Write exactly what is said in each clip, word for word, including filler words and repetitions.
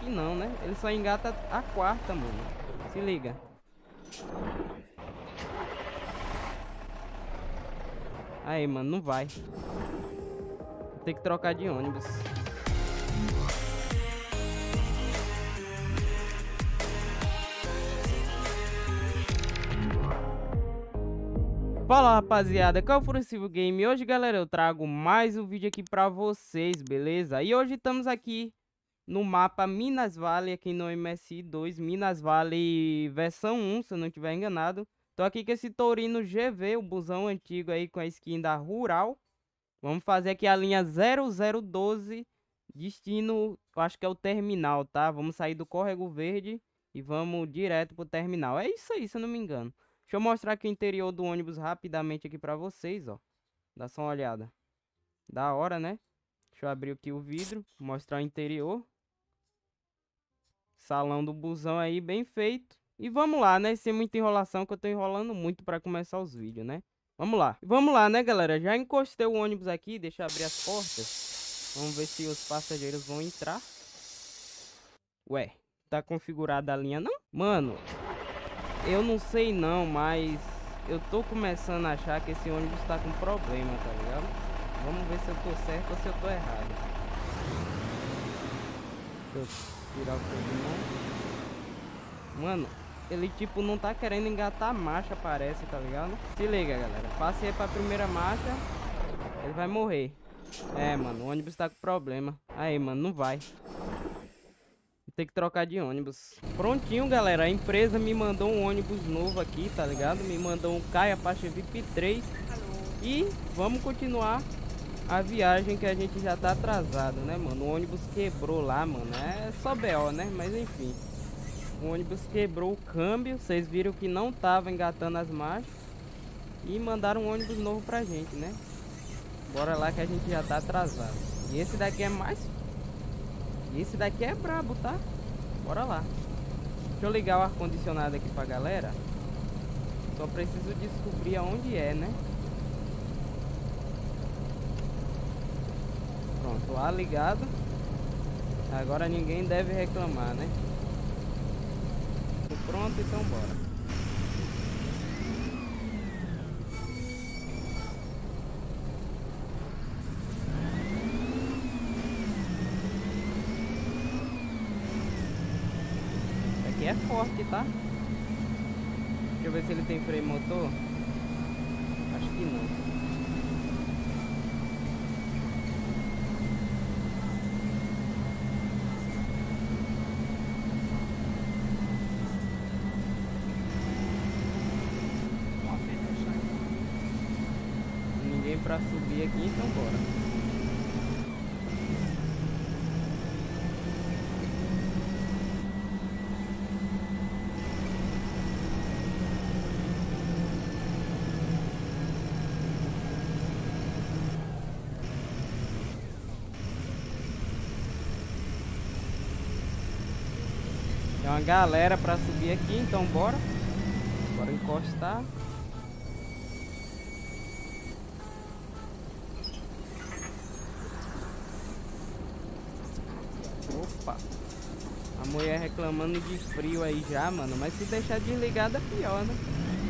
não, né? Ele só engata a quarta, mano. Se liga. Aí, mano, não vai. Vou ter que trocar de ônibus. Fala, rapaziada, qual é o Furacível Game? Hoje, galera, eu trago mais um vídeo aqui pra vocês, beleza? E hoje estamos aqui no mapa Minas Valley, aqui no M S I dois, Minas Valley versão um, se eu não estiver enganado. Tô aqui com esse Torino G V, o busão antigo aí com a skin da Rural. Vamos fazer aqui a linha zero zero doze, destino, eu acho que é o terminal, tá? Vamos sair do Córrego Verde e vamos direto pro terminal. É isso aí, se eu não me engano. Deixa eu mostrar aqui o interior do ônibus rapidamente aqui pra vocês, ó. Dá só uma olhada. Da hora, né? Deixa eu abrir aqui o vidro, mostrar o interior. Salão do busão aí, bem feito. E vamos lá, né? Sem muita enrolação, que eu tô enrolando muito pra começar os vídeos, né? Vamos lá. Vamos lá, né, galera? Já encostei o ônibus aqui, deixa eu abrir as portas. Vamos ver se os passageiros vão entrar. Ué, tá configurada a linha, não? Mano, eu não sei não, mas eu tô começando a achar que esse ônibus tá com problema, tá ligado? Vamos ver se eu tô certo ou se eu tô errado. Deixa eu tirar o codinome. Mano, ele tipo não tá querendo engatar a marcha, parece, tá ligado? Se liga, galera. Passe aí pra primeira marcha. Ele vai morrer. É, mano, o ônibus tá com problema. Aí, mano, não vai. Tem que trocar de ônibus. Prontinho, galera. A empresa me mandou um ônibus novo aqui, tá ligado? Me mandou um Kai Apache V I P três. E vamos continuar a viagem, que a gente já tá atrasado, né, mano? O ônibus quebrou lá, mano. É só B O, né? Mas enfim. O ônibus quebrou o câmbio. Vocês viram que não tava engatando as marchas. E mandaram um ônibus novo pra gente, né? Bora lá que a gente já tá atrasado. E esse daqui é mais... E esse daqui é brabo, tá? Bora lá. Deixa eu ligar o ar-condicionado aqui pra galera. Só preciso descobrir aonde é, né? Pronto, ar ligado. Agora ninguém deve reclamar, né? Tô pronto, então bora. Aqui é forte, tá? Deixa eu ver se ele tem freio motor. Acho que não. Ninguém pra subir aqui, então bora. Tem uma galera pra subir aqui, então bora. Bora encostar. Opa. A mulher reclamando de frio aí já, mano. Mas se deixar desligada é pior, né?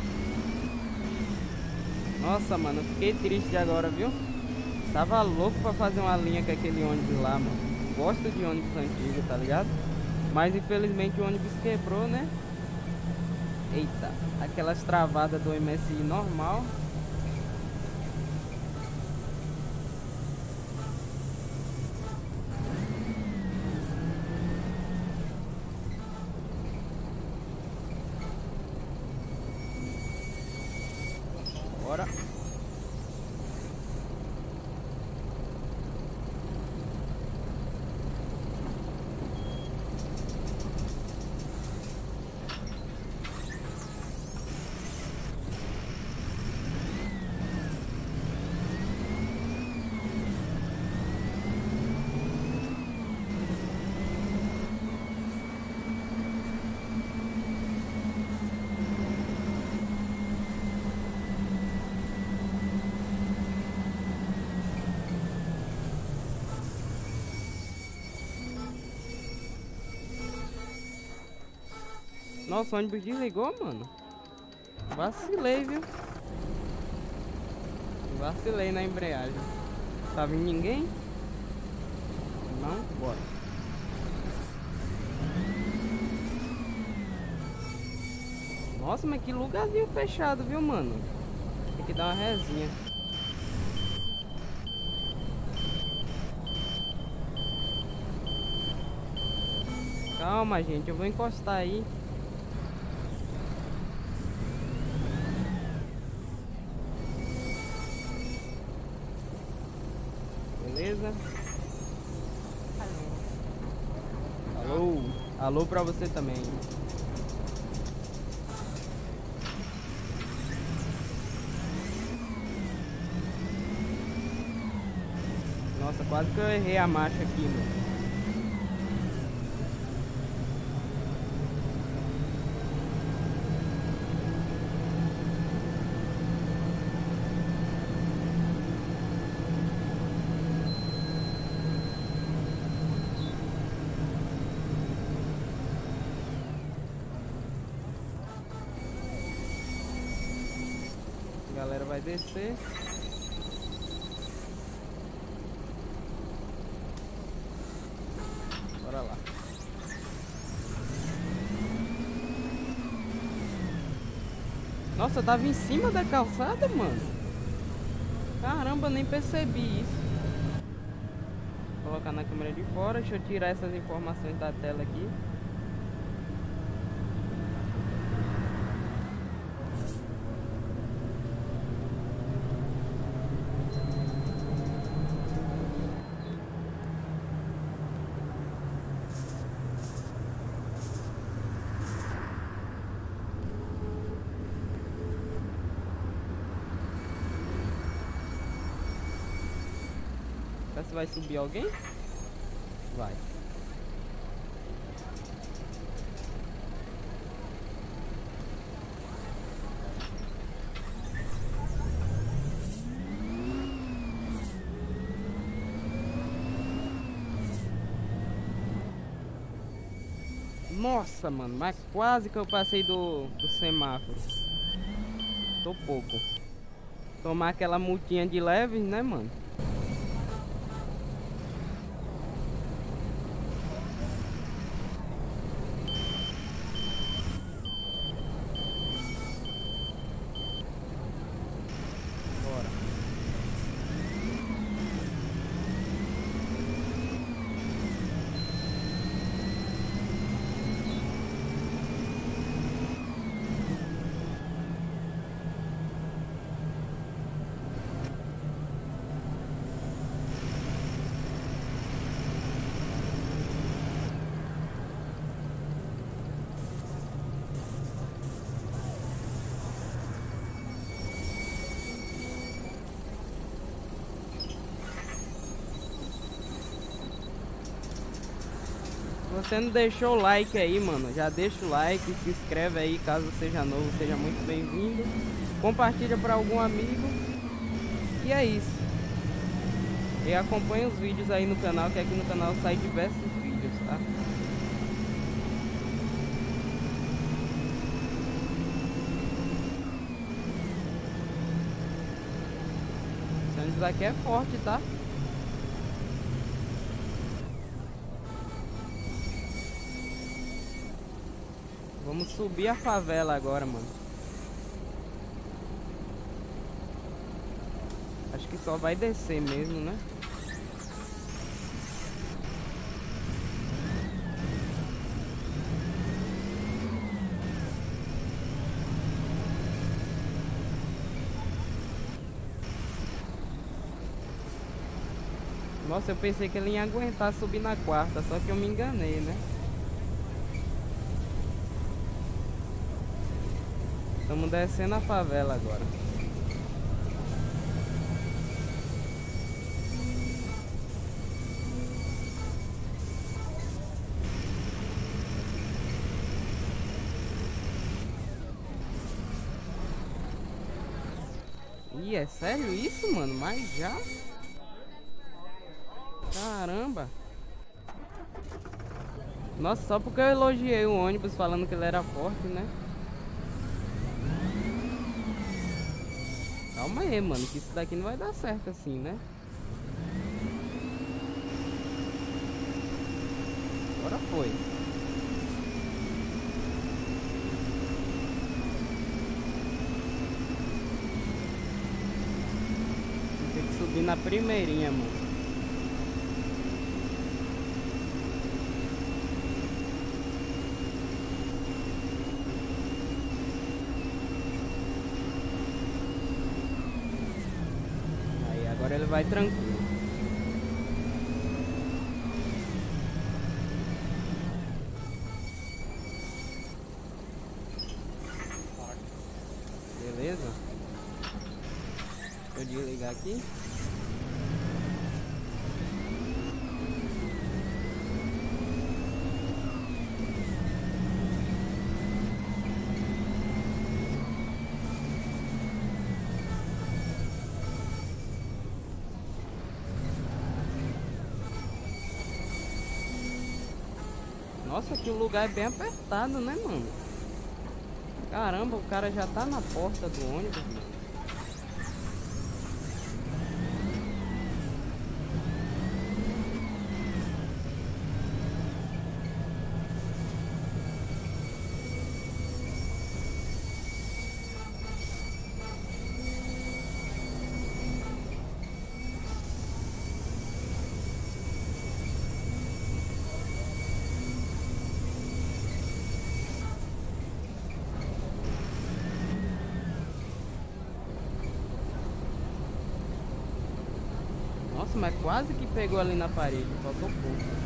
Nossa, mano, fiquei triste agora, viu? Tava louco pra fazer uma linha com aquele ônibus lá, mano. Gosto de ônibus antigo, tá ligado? Mas infelizmente o ônibus quebrou, né? Eita, aquelas travadas do M S I normal. Bora. Nossa, o ônibus desligou, mano. Vacilei, viu? Vacilei na embreagem. Tá vindo ninguém? Não? Bora. Nossa, mas que lugarzinho fechado, viu, mano? Tem que dar uma resinha. Calma, gente, eu vou encostar aí. Beleza? Alô. Alô. Alô pra você também. Nossa, quase que eu errei a marcha aqui, mano. A galera vai descer. Bora lá. Nossa, eu tava em cima da calçada, mano. Caramba, eu nem percebi isso. Vou colocar na câmera de fora. Deixa eu tirar essas informações da tela aqui. Será que vai subir alguém? Vai. Nossa, mano, mas quase que eu passei do, do semáforo. Tô pouco. Tomar aquela multinha de leves, né, mano? Se você não deixou o like aí, mano, já deixa o like, se inscreve aí caso seja novo, seja muito bem-vindo. Compartilha para algum amigo. E é isso. E acompanha os vídeos aí no canal, que aqui no canal sai diversos vídeos, tá? Esse ônibus aqui é forte, tá? Vamos subir a favela agora, mano. Acho que só vai descer mesmo, né? Nossa, eu pensei que ele ia aguentar subir na quarta, só que eu me enganei, né? Estamos descendo a favela agora. Ih, é sério isso, mano? Mas já? Caramba! Nossa, só porque eu elogiei o ônibus falando que ele era forte, né? Calma aí, mano, que isso daqui não vai dar certo assim, né? Agora foi. Tem que subir na primeirinha, mano. Aí, agora ele vai tranquilo. Beleza? Deixa eu desligar aqui. Nossa, aqui o lugar é bem apertado, né, mano? Caramba, o cara já tá na porta do ônibus, mano. Nossa, mas quase que pegou ali na parede, faltou pouco.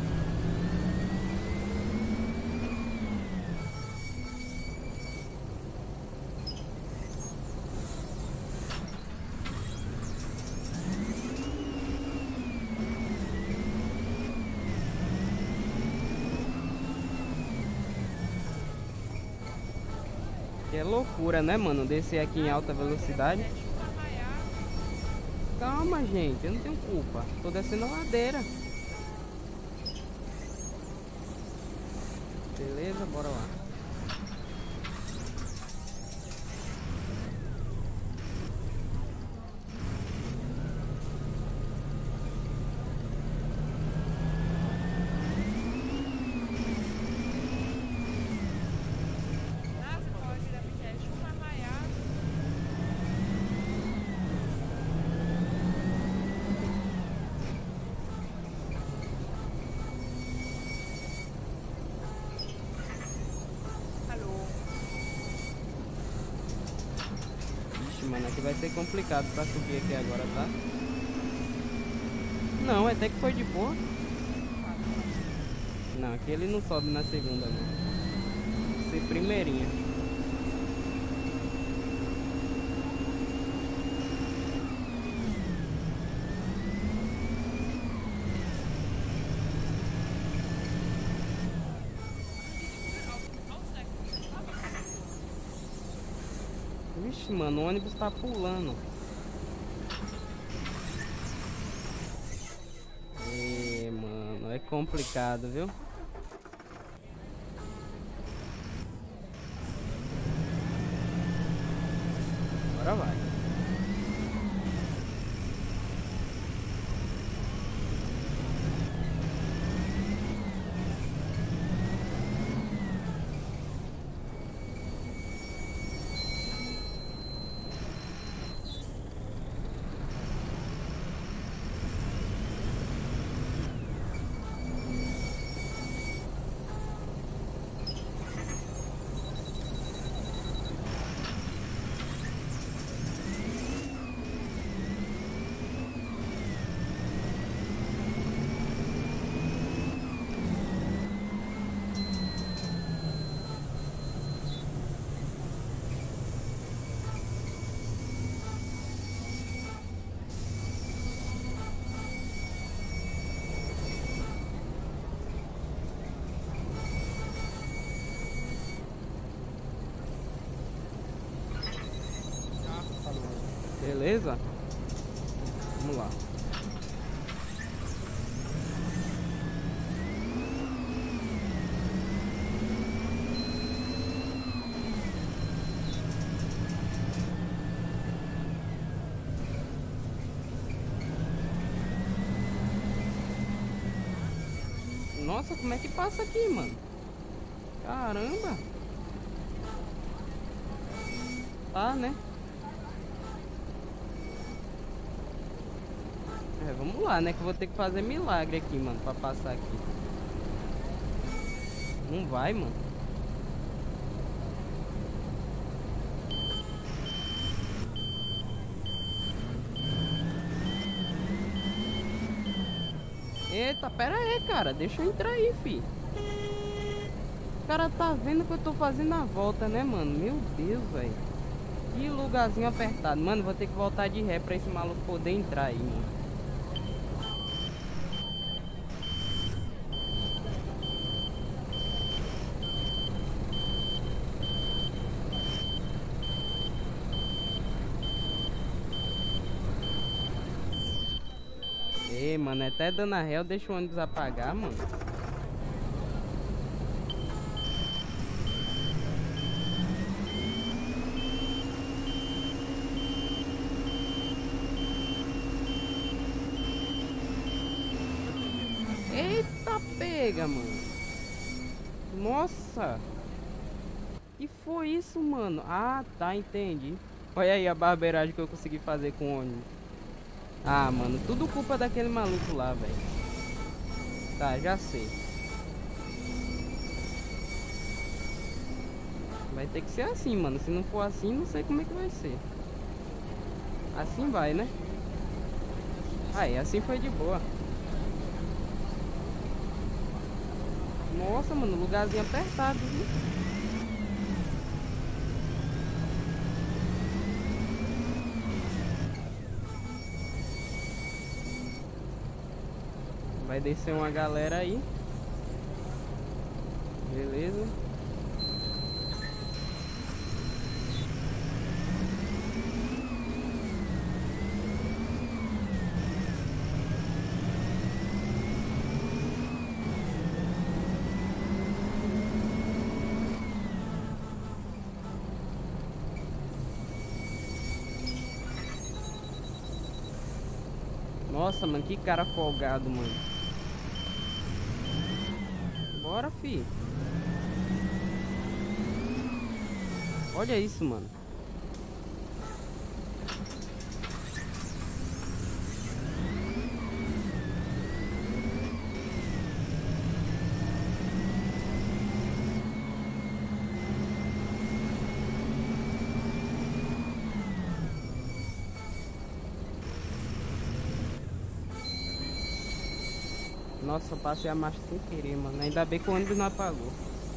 Que é loucura, né, mano? Descer aqui em alta velocidade. Calma, gente, eu não tenho culpa. Tô descendo a ladeira. Beleza, bora lá. Mano, aqui vai ser complicado pra subir aqui agora, tá? Não, até que foi de boa. Não, aqui ele não sobe na segunda, não. Vai ser primeirinha. Vixe, mano, o ônibus tá pulando. E, mano, é complicado, viu? Agora vai. Beleza? Vamos lá. Nossa, como é que passa aqui, mano? Caramba. Tá, né? É, vamos lá, né? Que eu vou ter que fazer milagre aqui, mano, pra passar aqui. Não vai, mano. Eita, pera aí, cara. Deixa eu entrar aí, fi. O cara tá vendo que eu tô fazendo a volta, né, mano? Meu Deus, velho. Que lugarzinho apertado. Mano, vou ter que voltar de ré pra esse maluco poder entrar aí, mano. Ei, mano, até dando a ré eu deixo o ônibus apagar, mano. Eita, pega, mano. Nossa. Que foi isso, mano? Ah, tá, entendi. Olha aí a barbeiragem que eu consegui fazer com o ônibus. Ah, mano, tudo culpa daquele maluco lá, velho. Tá, já sei. Vai ter que ser assim, mano. Se não for assim, não sei como é que vai ser. Assim vai, né? Aí, assim foi de boa. Nossa, mano, lugarzinho apertado, viu? Vai descer uma galera aí. Beleza. Nossa, mano, que cara folgado, mano. Bora, fi. Olha isso, mano. Nossa, eu passei a marcha sem querer, mano. Ainda bem que o ônibus não apagou.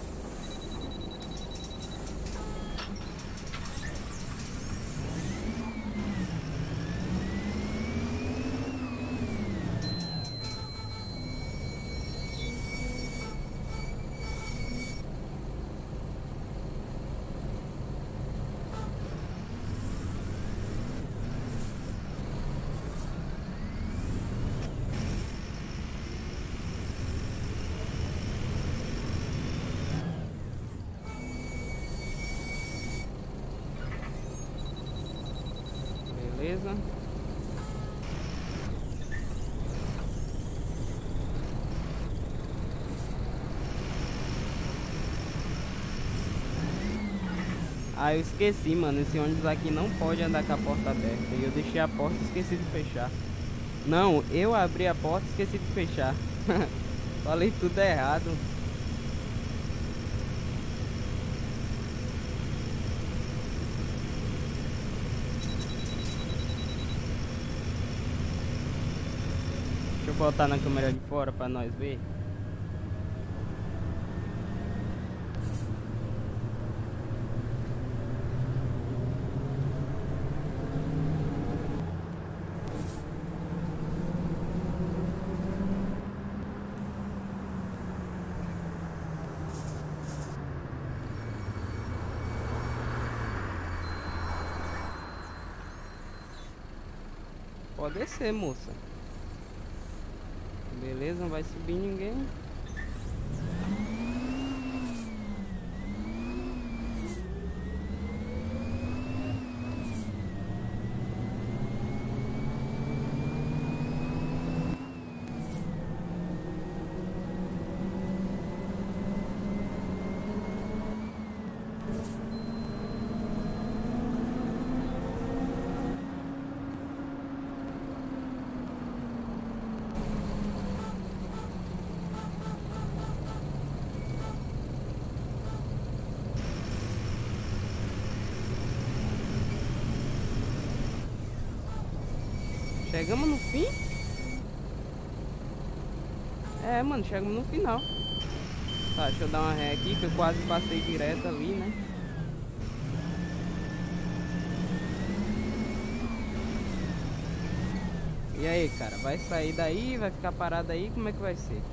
Beleza. Ah, eu esqueci, mano. Esse ônibus aqui não pode andar com a porta aberta. E eu deixei a porta e esqueci de fechar. Não, eu abri a porta e esqueci de fechar. Falei tudo errado. Deixa eu botar na câmera de fora pra nós ver. Pode descer, moça. Beleza, não vai subir ninguém. Chegamos no fim? É, mano, chegamos no final. Tá, deixa eu dar uma ré aqui, que eu quase passei direto ali, né? E aí, cara, vai sair daí, vai ficar parado aí, como é que vai ser?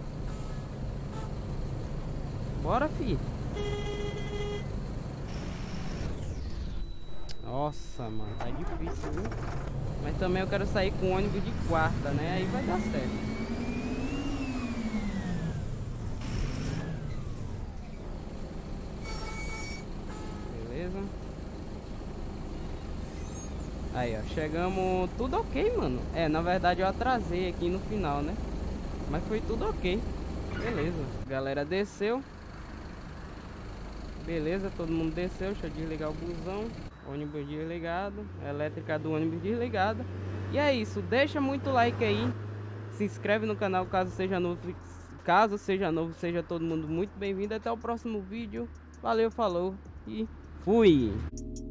Bora, fi. Nossa, mano, tá difícil, viu? Mas também eu quero sair com ônibus de quarta, né? Aí vai dar certo. Beleza. Aí, ó, chegamos tudo ok, mano. É, na verdade eu atrasei aqui no final, né? Mas foi tudo ok. Beleza. Galera desceu. Beleza, todo mundo desceu. Deixa eu desligar o busão. Ônibus desligado. Elétrica do ônibus desligada. E é isso. Deixa muito like aí. Se inscreve no canal caso seja novo. Caso seja novo, seja todo mundo muito bem-vindo. Até o próximo vídeo. Valeu, falou e fui!